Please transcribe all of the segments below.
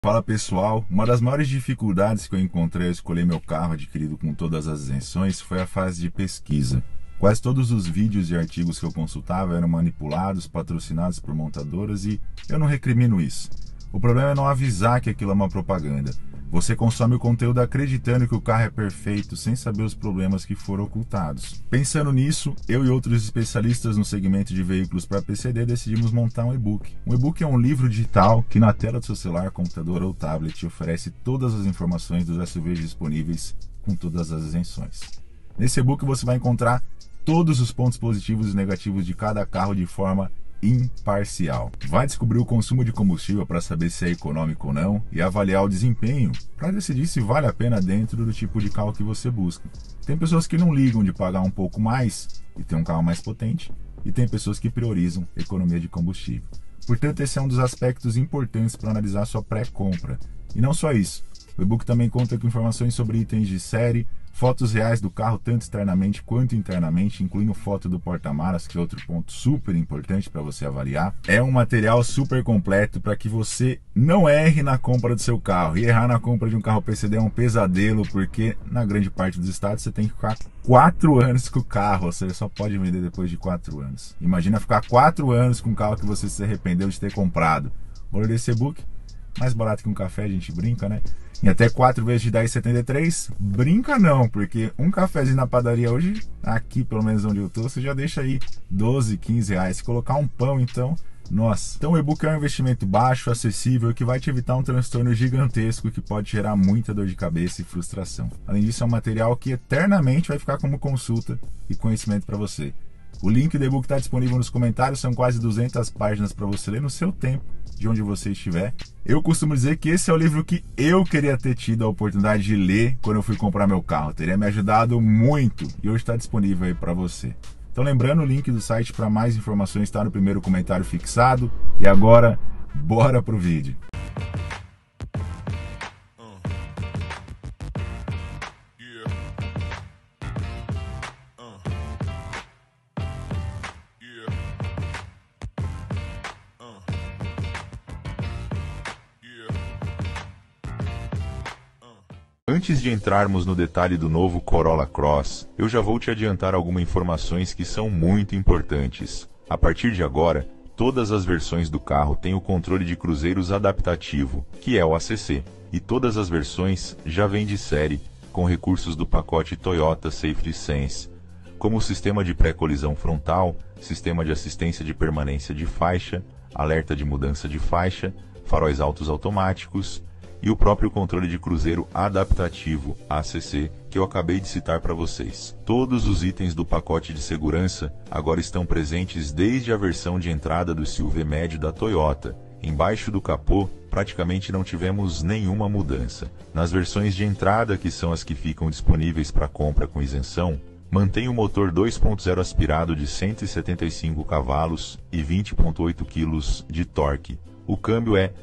Fala pessoal, uma das maiores dificuldades que eu encontrei ao escolher meu carro adquirido com todas as isenções foi a fase de pesquisa. Quase todos os vídeos e artigos que eu consultava eram manipulados, patrocinados por montadoras e eu não recrimino isso. O problema é não avisar que aquilo é uma propaganda. Você consome o conteúdo acreditando que o carro é perfeito, sem saber os problemas que foram ocultados. Pensando nisso, eu e outros especialistas no segmento de veículos para PCD decidimos montar um e-book. Um e-book é um livro digital que na tela do seu celular, computador ou tablet oferece todas as informações dos SUVs disponíveis com todas as isenções. Nesse e-book você vai encontrar todos os pontos positivos e negativos de cada carro de forma imparcial. Vai descobrir o consumo de combustível para saber se é econômico ou não e avaliar o desempenho para decidir se vale a pena dentro do tipo de carro que você busca. Tem pessoas que não ligam de pagar um pouco mais e ter um carro mais potente, e tem pessoas que priorizam economia de combustível. Portanto, esse é um dos aspectos importantes para analisar sua pré-compra. E não só isso, o e-book também conta com informações sobre itens de série, fotos reais do carro, tanto externamente quanto internamente, incluindo foto do porta-malas, que é outro ponto super importante para você avaliar. É um material super completo para que você não erre na compra do seu carro. E errar na compra de um carro PCD é um pesadelo, porque na grande parte dos estados você tem que ficar 4 anos com o carro, ou seja, só pode vender depois de 4 anos. Imagina ficar 4 anos com um carro que você se arrependeu de ter comprado. O valor desse e-book, mais barato que um café, a gente brinca, né? Em até 4 vezes de R$10,73, brinca não, porque um cafezinho na padaria hoje, aqui pelo menos onde eu tô, você já deixa aí 12, 15 reais. Se colocar um pão, então, nossa. Então o e-book é um investimento baixo, acessível, que vai te evitar um transtorno gigantesco que pode gerar muita dor de cabeça e frustração. Além disso, é um material que eternamente vai ficar como consulta e conhecimento para você. O link do e-book está disponível nos comentários, são quase 200 páginas para você ler no seu tempo, de onde você estiver. Eu costumo dizer que esse é o livro que eu queria ter tido a oportunidade de ler quando eu fui comprar meu carro. Teria me ajudado muito e hoje está disponível aí para você. Então lembrando, o link do site para mais informações está no primeiro comentário fixado. E agora, bora pro vídeo. Antes de entrarmos no detalhe do novo Corolla Cross, eu já vou te adiantar algumas informações que são muito importantes. A partir de agora, todas as versões do carro têm o controle de cruzeiros adaptativo, que é o ACC, e todas as versões já vêm de série, com recursos do pacote Toyota Safety Sense, como o sistema de pré-colisão frontal, sistema de assistência de permanência de faixa, alerta de mudança de faixa, faróis altos automáticos, e o próprio controle de cruzeiro adaptativo, ACC, que eu acabei de citar para vocês. Todos os itens do pacote de segurança agora estão presentes desde a versão de entrada do SUV médio da Toyota. Embaixo do capô, praticamente não tivemos nenhuma mudança. Nas versões de entrada, que são as que ficam disponíveis para compra com isenção, mantém o motor 2.0 aspirado de 175 cavalos e 20,8 kg de torque. O câmbio é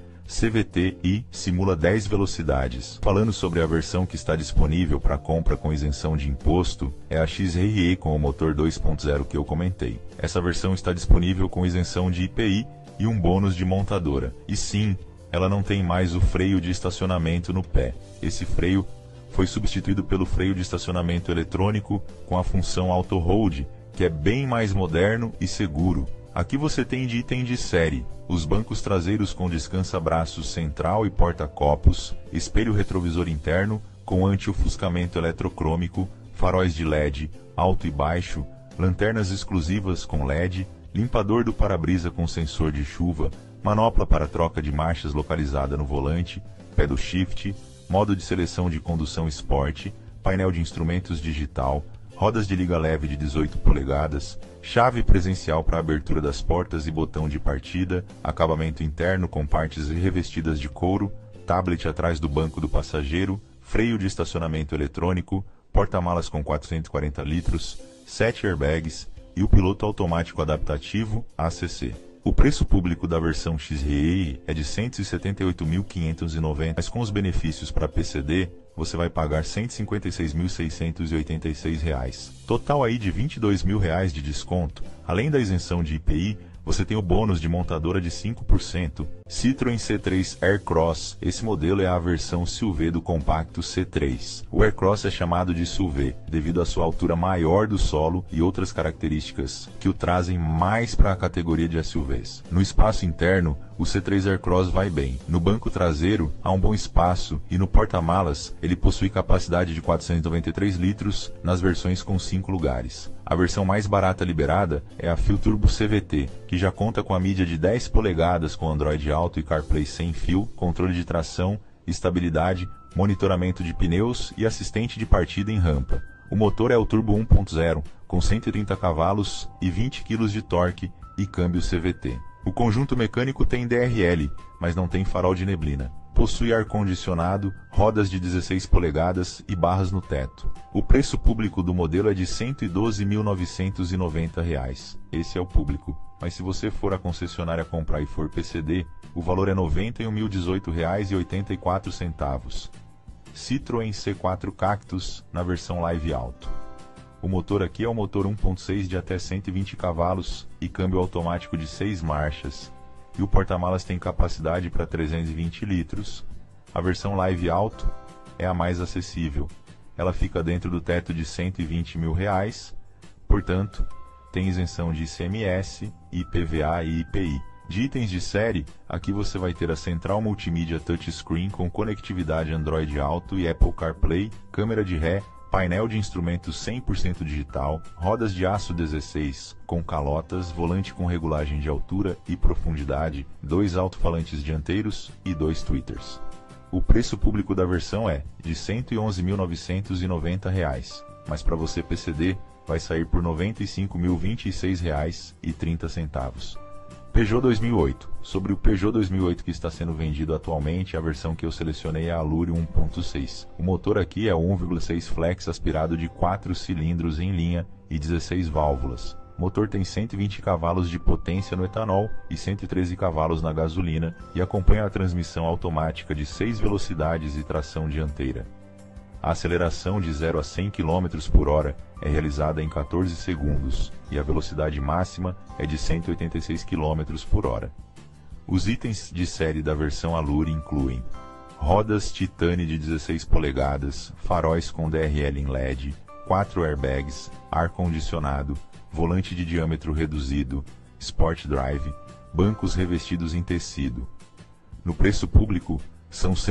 CVT e simula 10 velocidades. Falando sobre a versão que está disponível para compra com isenção de imposto, é a XRE com o motor 2.0 que eu comentei. Essa versão está disponível com isenção de IPI e um bônus de montadora. E sim, ela não tem mais o freio de estacionamento no pé. Esse freio foi substituído pelo freio de estacionamento eletrônico com a função Auto Hold, que é bem mais moderno e seguro. Aqui você tem de item de série, os bancos traseiros com descansa-braços central e porta-copos, espelho retrovisor interno com anti-ofuscamento eletrocrômico, faróis de LED, alto e baixo, lanternas exclusivas com LED, limpador do para-brisa com sensor de chuva, manopla para troca de marchas localizada no volante, pedal shift, modo de seleção de condução Sport, painel de instrumentos digital, rodas de liga leve de 18 polegadas, chave presencial para abertura das portas e botão de partida, acabamento interno com partes revestidas de couro, tablet atrás do banco do passageiro, freio de estacionamento eletrônico, porta-malas com 440 litros, 7 airbags e o piloto automático adaptativo ACC. O preço público da versão XRE é de R$ 178.590, mas com os benefícios para PCD, você vai pagar R$ 156.686. Total aí de R$ 22.000 de desconto. Além da isenção de IPI, você tem o bônus de montadora de 5%. Citroën C3 Aircross, esse modelo é a versão SUV do compacto C3. O Aircross é chamado de SUV devido à sua altura maior do solo e outras características que o trazem mais para a categoria de SUVs. No espaço interno, o C3 Aircross vai bem. No banco traseiro, há um bom espaço e no porta-malas, ele possui capacidade de 493 litros nas versões com 5 lugares. A versão mais barata liberada é a Fill-Turbo CVT, que já conta com a mídia de 10 polegadas com Android Auto e CarPlay sem fio, controle de tração, estabilidade, monitoramento de pneus e assistente de partida em rampa. O motor é o Turbo 1.0, com 130 cavalos e 20 kg de torque e câmbio CVT. O conjunto mecânico tem DRL, mas não tem farol de neblina. Possui ar-condicionado, rodas de 16 polegadas e barras no teto. O preço público do modelo é de R$ 112.990. Esse é o público. Mas se você for à concessionária comprar e for PCD, o valor é R$ 91.018,84. Citroën C4 Cactus na versão Live Auto. O motor aqui é o motor 1.6 de até 120 cavalos e câmbio automático de 6 marchas. E o porta-malas tem capacidade para 320 litros. A versão Live Auto é a mais acessível. Ela fica dentro do teto de R$ 120 mil, portanto, tem isenção de ICMS, IPVA e IPI. De itens de série, aqui você vai ter a central multimídia touchscreen com conectividade Android Auto e Apple CarPlay, câmera de ré, painel de instrumentos 100% digital, rodas de aço 16 com calotas, volante com regulagem de altura e profundidade, 2 alto-falantes dianteiros e 2 tweeters. O preço público da versão é de R$ 111.990, mas para você PCD vai sair por R$ 95.026,30. Peugeot 2008. Sobre o Peugeot 2008 que está sendo vendido atualmente, a versão que eu selecionei é a Allure 1.6. O motor aqui é o 1.6 flex aspirado de 4 cilindros em linha e 16 válvulas. O motor tem 120 cavalos de potência no etanol e 113 cavalos na gasolina e acompanha a transmissão automática de 6 velocidades e tração dianteira. A aceleração de 0 a 100 km por hora é realizada em 14 segundos e a velocidade máxima é de 186 km por hora. Os itens de série da versão Allure incluem rodas Titane de 16 polegadas, faróis com DRL em LED, 4 airbags, ar-condicionado, volante de diâmetro reduzido, Sport Drive, bancos revestidos em tecido. No preço público, são R$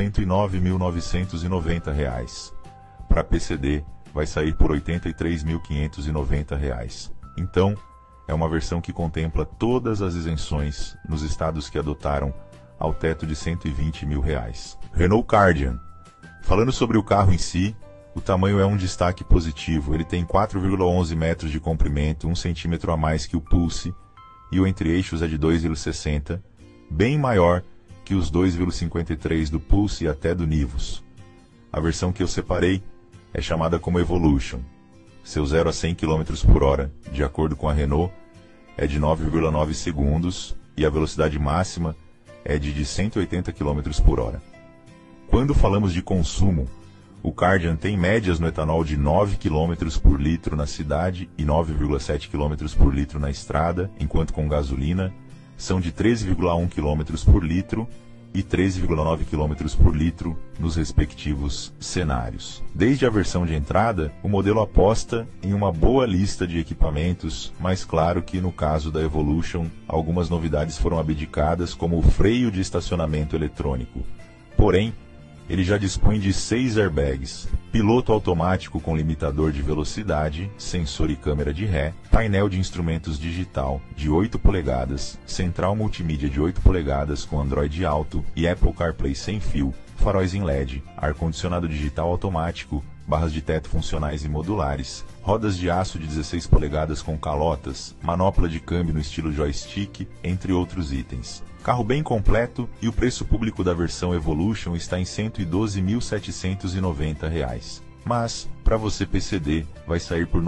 109.990. Para PCD, vai sair por R$ 83.590. Então, é uma versão que contempla todas as isenções nos estados que adotaram ao teto de R$ 120 mil. Renault Kardian. Falando sobre o carro em si, o tamanho é um destaque positivo. Ele tem 4,11 metros de comprimento, 1 centímetro a mais que o Pulse, e o entre-eixos é de 2,60, bem maior que os 2,53 do Pulse e até do Nivus. A versão que eu separei é chamada como Evolution. Seu 0 a 100 km por hora, de acordo com a Renault, é de 9,9 segundos e a velocidade máxima é de 180 km por hora. Quando falamos de consumo, o Kardian tem médias no etanol de 9 km por litro na cidade e 9,7 km por litro na estrada, enquanto com gasolina são de 13,1 km por litro e 13,9 km por litro nos respectivos cenários. Desde a versão de entrada, o modelo aposta em uma boa lista de equipamentos, mas claro que no caso da Evolution, algumas novidades foram abdicadas, como o freio de estacionamento eletrônico. Porém, ele já dispõe de 6 airbags, piloto automático com limitador de velocidade, sensor e câmera de ré, painel de instrumentos digital de 8 polegadas, central multimídia de 8 polegadas com Android Auto e Apple CarPlay sem fio, faróis em LED, ar-condicionado digital automático, barras de teto funcionais e modulares, rodas de aço de 16 polegadas com calotas, manopla de câmbio no estilo joystick, entre outros itens. Carro bem completo e o preço público da versão Evolution está em R$ 112.790. Mas, para você PCD, vai sair por R$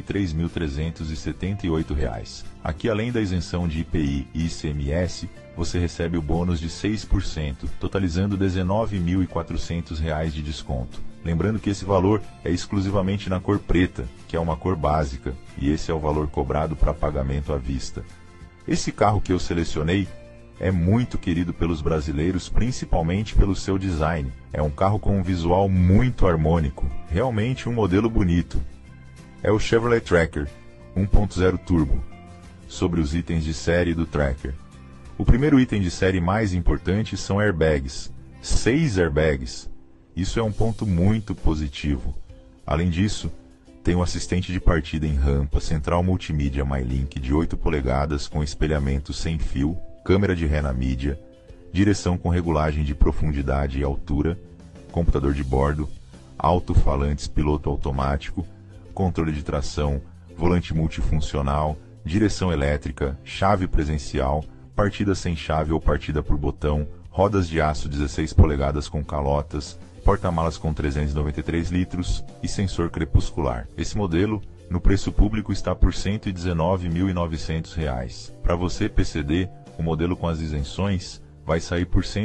93.378. Aqui, além da isenção de IPI e ICMS, você recebe o bônus de 6%, totalizando R$ 19.400 de desconto. Lembrando que esse valor é exclusivamente na cor preta, que é uma cor básica, e esse é o valor cobrado para pagamento à vista. Esse carro que eu selecionei é muito querido pelos brasileiros, principalmente pelo seu design. É um carro com um visual muito harmônico, realmente um modelo bonito. É o Chevrolet Tracker 1.0 Turbo. Sobre os itens de série do Tracker. O primeiro item de série mais importante são airbags. 6 airbags. Isso é um ponto muito positivo. Além disso, tem um assistente de partida em rampa, central multimídia MyLink de 8 polegadas com espelhamento sem fio, câmera de ré na mídia, direção com regulagem de profundidade e altura, computador de bordo, alto-falantes piloto automático, controle de tração, volante multifuncional, direção elétrica, chave presencial, partida sem chave ou partida por botão, rodas de aço 16 polegadas com calotas, porta-malas com 393 litros e sensor crepuscular. Esse modelo, no preço público, está por R$ 119.900. Para você, PCD, o modelo com as isenções vai sair por R$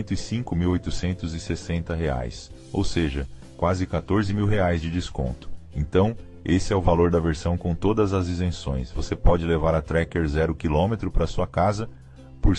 105.860, ou seja, quase R$ 14.000 de desconto. Então, esse é o valor da versão com todas as isenções. Você pode levar a Tracker 0 km para sua casa por R$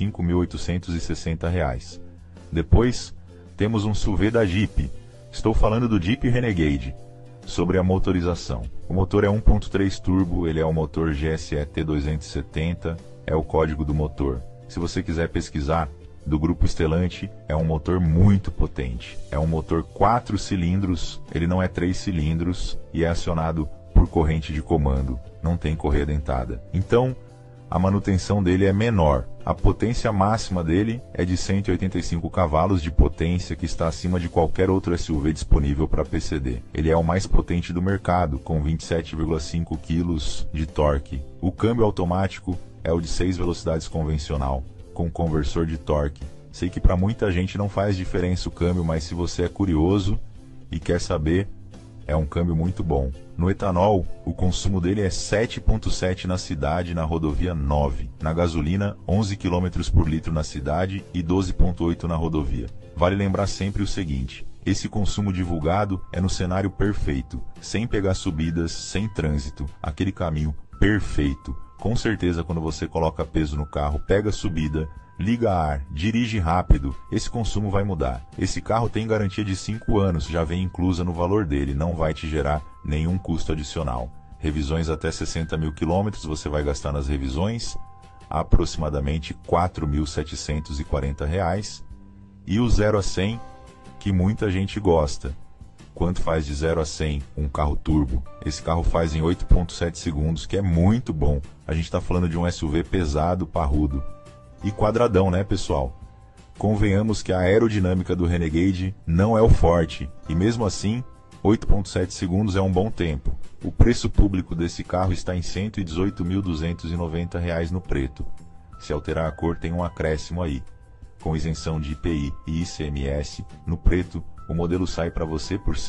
105.860. Depois, temos um SUV da Jeep. Estou falando do Jeep Renegade. Sobre a motorização. O motor é 1.3 turbo, ele é o motor GSE T270, é o código do motor. Se você quiser pesquisar, do grupo Stellantis, é um motor muito potente. É um motor 4 cilindros, ele não é 3 cilindros e é acionado por corrente de comando, não tem correia dentada. Então, a manutenção dele é menor. A potência máxima dele é de 185 cavalos de potência, que está acima de qualquer outro SUV disponível para PCD. Ele é o mais potente do mercado, com 27,5 kg de torque. O câmbio automático é o de 6 velocidades convencional, com conversor de torque. Sei que para muita gente não faz diferença o câmbio, mas se você é curioso e quer saber, é um câmbio muito bom. No etanol, o consumo dele é 7,7 na cidade, na rodovia 9. Na gasolina, 11 km por litro na cidade e 12,8 na rodovia. Vale lembrar sempre o seguinte: esse consumo divulgado é no cenário perfeito, sem pegar subidas, sem trânsito, aquele caminho perfeito. Com certeza, quando você coloca peso no carro, pega subida, liga ar, dirige rápido, esse consumo vai mudar. Esse carro tem garantia de 5 anos, já vem inclusa no valor dele, não vai te gerar nenhum custo adicional. Revisões até 60.000 km, você vai gastar nas revisões aproximadamente R$ 4.740. E o 0 a 100, que muita gente gosta. Quanto faz de 0 a 100 um carro turbo? Esse carro faz em 8,7 segundos, que é muito bom. A gente está falando de um SUV pesado, parrudo. E quadradão, né, pessoal? Convenhamos que a aerodinâmica do Renegade não é o forte. E mesmo assim, 8,7 segundos é um bom tempo. O preço público desse carro está em R$ 118.290 no preto. Se alterar a cor, tem um acréscimo aí. Com isenção de IPI e ICMS, no preto, o modelo sai para você por R$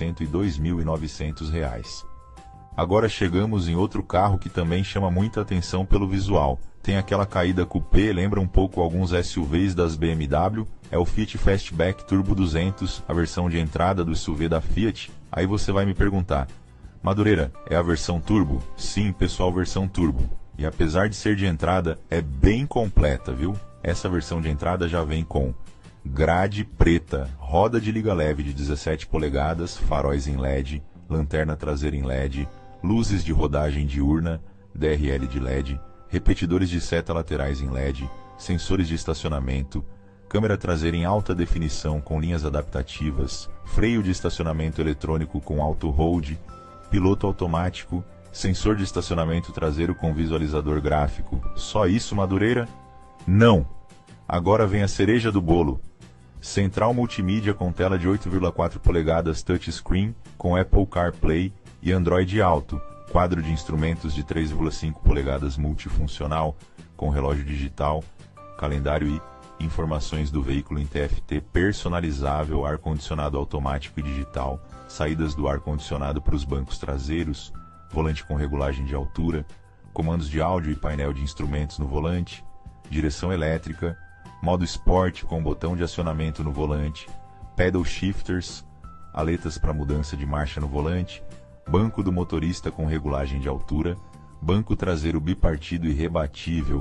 102.900. Agora chegamos em outro carro que também chama muita atenção pelo visual. Tem aquela caída coupé, lembra um pouco alguns SUVs das BMW. É o Fiat Fastback Turbo 200, a versão de entrada do SUV da Fiat. Aí você vai me perguntar: Madureira, é a versão turbo? Sim, pessoal, versão turbo. E apesar de ser de entrada, é bem completa, viu? Essa versão de entrada já vem com grade preta, roda de liga leve de 17 polegadas, faróis em LED, lanterna traseira em LED, luzes de rodagem diurna, DRL de LED, repetidores de seta laterais em LED, sensores de estacionamento, câmera traseira em alta definição com linhas adaptativas, freio de estacionamento eletrônico com auto hold, piloto automático, sensor de estacionamento traseiro com visualizador gráfico. Só isso, Madureira? Não! Agora vem a cereja do bolo. Central multimídia com tela de 8,4 polegadas touchscreen com Apple CarPlay e Android Auto, quadro de instrumentos de 3,5 polegadas multifuncional com relógio digital, calendário e informações do veículo em TFT personalizável, ar-condicionado automático e digital, saídas do ar-condicionado para os bancos traseiros, volante com regulagem de altura, comandos de áudio e painel de instrumentos no volante, direção elétrica, modo Sport com botão de acionamento no volante, pedal shifters, aletas para mudança de marcha no volante, banco do motorista com regulagem de altura, banco traseiro bipartido e rebatível,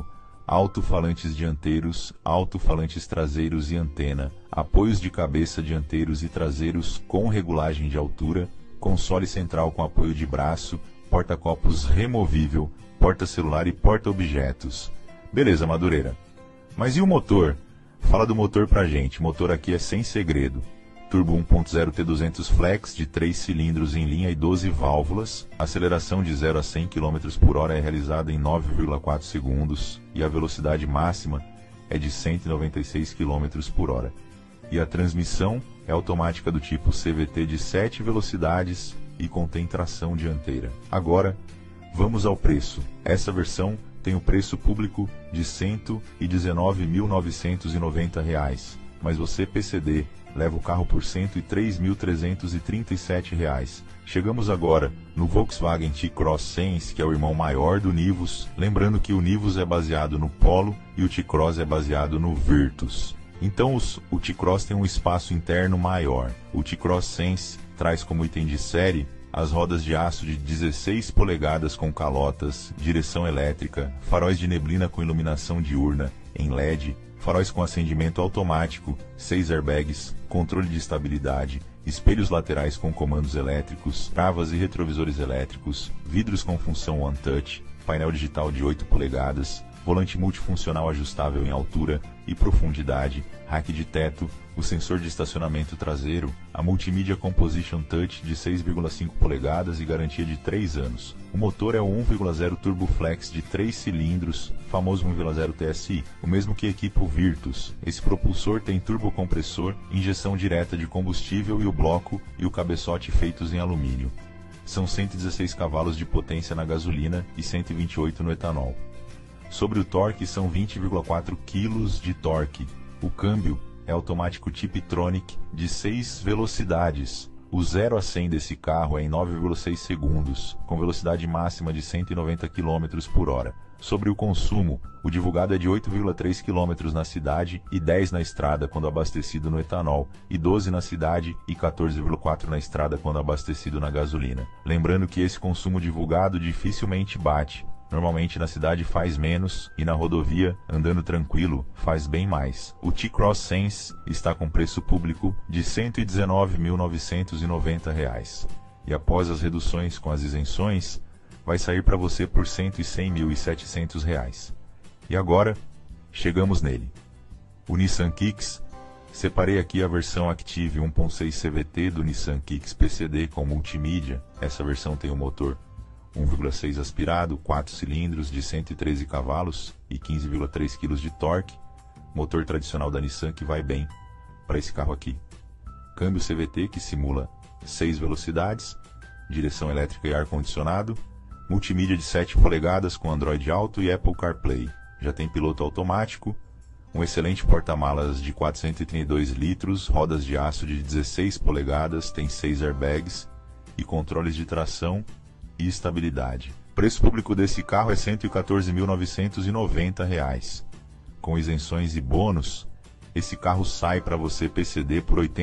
alto-falantes dianteiros, alto-falantes traseiros e antena, apoios de cabeça dianteiros e traseiros com regulagem de altura, console central com apoio de braço, porta-copos removível, porta-celular e porta-objetos. Beleza, Madureira. Mas e o motor? Fala do motor pra gente. O motor aqui é sem segredo. Turbo 1.0 T200 Flex de 3 cilindros em linha e 12 válvulas. A aceleração de 0 a 100 km por hora é realizada em 9,4 segundos e a velocidade máxima é de 196 km por hora. E a transmissão é automática do tipo CVT de 7 velocidades e contém tração dianteira. Agora, vamos ao preço. Essa versão tem o preço público de R$ 119.990, mas você, PCD, leva o carro por R$ 103.337. Chegamos agora no Volkswagen T-Cross Sense, que é o irmão maior do Nivus, lembrando que o Nivus é baseado no Polo e o T-Cross é baseado no Virtus. Então o T-Cross tem um espaço interno maior. O T-Cross Sense traz como item de série as rodas de aço de 16 polegadas com calotas, direção elétrica, faróis de neblina com iluminação diurna em LED, faróis com acendimento automático, 6 airbags, controle de estabilidade, espelhos laterais com comandos elétricos, travas e retrovisores elétricos, vidros com função One Touch, painel digital de 8 polegadas, volante multifuncional ajustável em altura e profundidade, rack de teto, o sensor de estacionamento traseiro, a multimídia Composition Touch de 6,5 polegadas e garantia de 3 anos. O motor é o 1.0 Turbo Flex de 3 cilindros, famoso 1.0 TSI, o mesmo que equipa o Virtus. Esse propulsor tem turbocompressor, injeção direta de combustível e o bloco e o cabeçote feitos em alumínio. São 116 cavalos de potência na gasolina e 128 no etanol. Sobre o torque, são 20,4 kg de torque. O câmbio é automático Tiptronic de 6 velocidades. O 0 a 100 desse carro é em 9,6 segundos, com velocidade máxima de 190 km por hora. Sobre o consumo, o divulgado é de 8,3 km na cidade e 10 na estrada quando abastecido no etanol, e 12 na cidade e 14,4 na estrada quando abastecido na gasolina. Lembrando que esse consumo divulgado dificilmente bate. Normalmente na cidade faz menos e na rodovia, andando tranquilo, faz bem mais. O T-Cross Sense está com preço público de R$ 119.990. E após as reduções com as isenções, vai sair para você por R$ 106.700. E agora, chegamos nele. O Nissan Kicks. Separei aqui a versão Active 1.6 CVT do Nissan Kicks PCD com multimídia. Essa versão tem o motor 1,6 aspirado, 4 cilindros de 113 cavalos e 15,3 kg de torque. Motor tradicional da Nissan que vai bem para esse carro aqui. Câmbio CVT que simula 6 velocidades, direção elétrica e ar-condicionado. Multimídia de 7 polegadas com Android Auto e Apple CarPlay. Já tem piloto automático. Um excelente porta-malas de 432 litros, rodas de aço de 16 polegadas, tem 6 airbags e controles de tração e estabilidade. O preço público desse carro é R$ 114.990. Com isenções e bônus, esse carro sai para você PCD por R$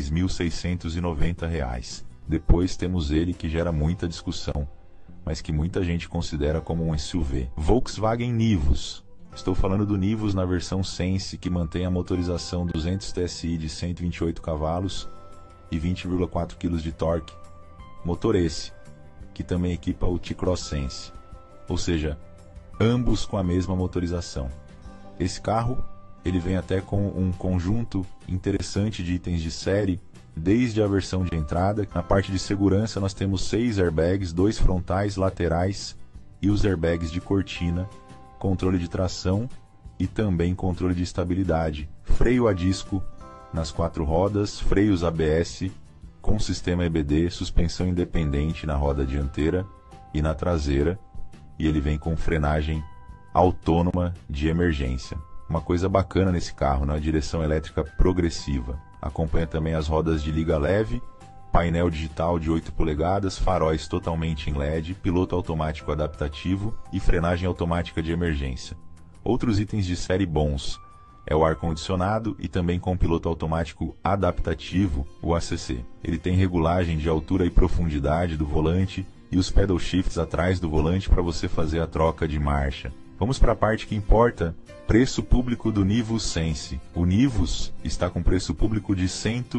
86.690. Depois temos ele que gera muita discussão, mas que muita gente considera como um SUV. Volkswagen Nivus. Estou falando do Nivus na versão Sense, que mantém a motorização 200 TSI de 128 cavalos e 20,4 kg de torque. Motor esse que também equipa o T-Cross Sense, ou seja, ambos com a mesma motorização. Esse carro ele vem até com um conjunto interessante de itens de série, desde a versão de entrada. Na parte de segurança nós temos 6 airbags, 2 frontais, laterais e os airbags de cortina, controle de tração e também controle de estabilidade, freio a disco nas 4 rodas, freios ABS, com sistema EBD, suspensão independente na roda dianteira e na traseira, e ele vem com frenagem autônoma de emergência. Uma coisa bacana nesse carro, na direção elétrica progressiva. Acompanha também as rodas de liga leve, painel digital de 8 polegadas, faróis totalmente em LED, piloto automático adaptativo e frenagem automática de emergência. Outros itens de série bons é o ar-condicionado e também com piloto automático adaptativo, o ACC. Ele tem regulagem de altura e profundidade do volante e os pedal shifts atrás do volante para você fazer a troca de marcha. Vamos para a parte que importa, preço público do Nivus Sense. O Nivus está com preço público de R$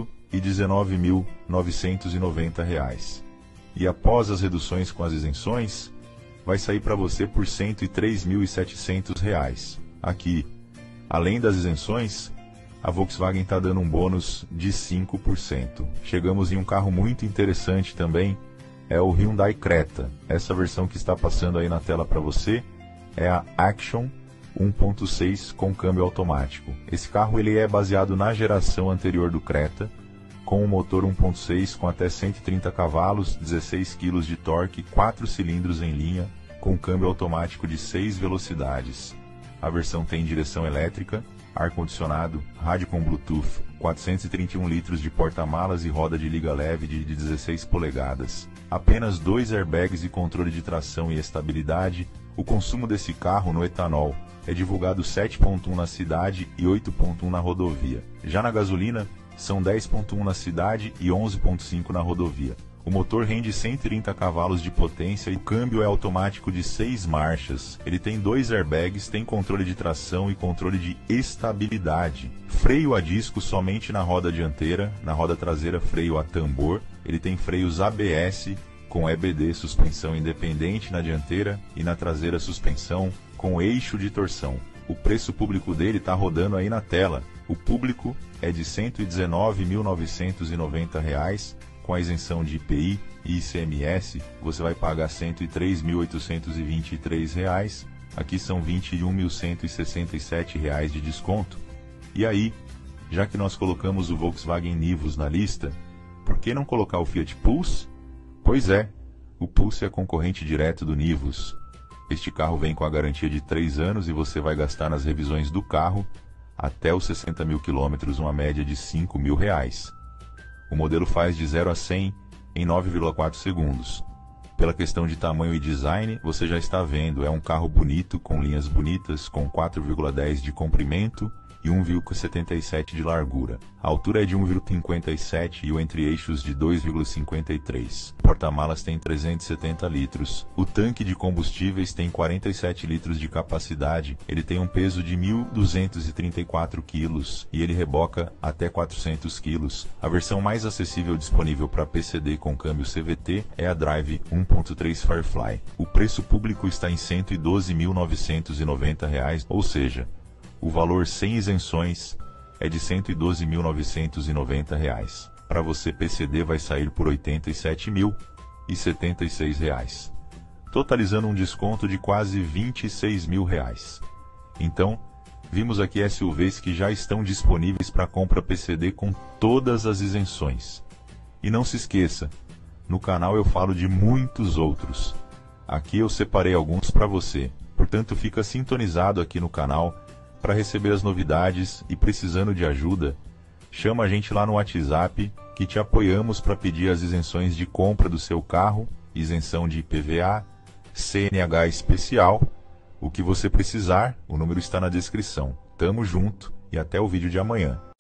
119.990. E após as reduções com as isenções, vai sair para você por R$ 103.700. Aqui, além das isenções, a Volkswagen está dando um bônus de 5%. Chegamos em um carro muito interessante também, é o Hyundai Creta. Essa versão que está passando aí na tela para você é a Action 1.6 com câmbio automático. Esse carro ele é baseado na geração anterior do Creta, com um motor 1.6 com até 130 cavalos, 16 kg de torque, 4 cilindros em linha, com câmbio automático de 6 velocidades. A versão tem direção elétrica, ar-condicionado, rádio com Bluetooth, 431 litros de porta-malas e roda de liga leve de 16 polegadas. Apenas 2 airbags e controle de tração e estabilidade. O consumo desse carro no etanol é divulgado 7.1 na cidade e 8.1 na rodovia. Já na gasolina, são 10.1 na cidade e 11.5 na rodovia. O motor rende 130 cavalos de potência e o câmbio é automático de 6 marchas. Ele tem 2 airbags, tem controle de tração e controle de estabilidade. Freio a disco somente na roda dianteira, na roda traseira freio a tambor. Ele tem freios ABS com EBD, suspensão independente na dianteira, e na traseira suspensão com eixo de torção. O preço público dele está rodando aí na tela. O público é de R$ 119.990, com a isenção de IPI e ICMS, você vai pagar R$ 103.823. Aqui são R$ 21.167 de desconto. E aí, já que nós colocamos o Volkswagen Nivus na lista, por que não colocar o Fiat Pulse? Pois é, o Pulse é concorrente direto do Nivus. Este carro vem com a garantia de 3 anos e você vai gastar nas revisões do carro até os 60 mil quilômetros uma média de R$ 5.000. O modelo faz de 0 a 100 em 9,4 segundos. Pela questão de tamanho e design, você já está vendo, é um carro bonito, com linhas bonitas, com 4,10 de comprimento e 1,77 de largura. A altura é de 1,57 e o entre-eixos de 2,53. O porta-malas tem 370 litros. O tanque de combustíveis tem 47 litros de capacidade. Ele tem um peso de 1.234 quilos e ele reboca até 400 quilos. A versão mais acessível disponível para PCD com câmbio CVT é a Drive 1.3 Firefly. O preço público está em R$ 112.990, ou seja, o valor sem isenções é de R$ 112.990. Para você, PCD vai sair por R$ 87.076, totalizando um desconto de quase R$ 26.000. Então, vimos aqui SUVs que já estão disponíveis para compra PCD com todas as isenções. E não se esqueça, no canal eu falo de muitos outros. Aqui eu separei alguns para você, portanto fica sintonizado aqui no canal para receber as novidades e precisando de ajuda, chama a gente lá no WhatsApp que te apoiamos para pedir as isenções de compra do seu carro, isenção de IPVA, CNH especial, o que você precisar, o número está na descrição. Tamo junto e até o vídeo de amanhã.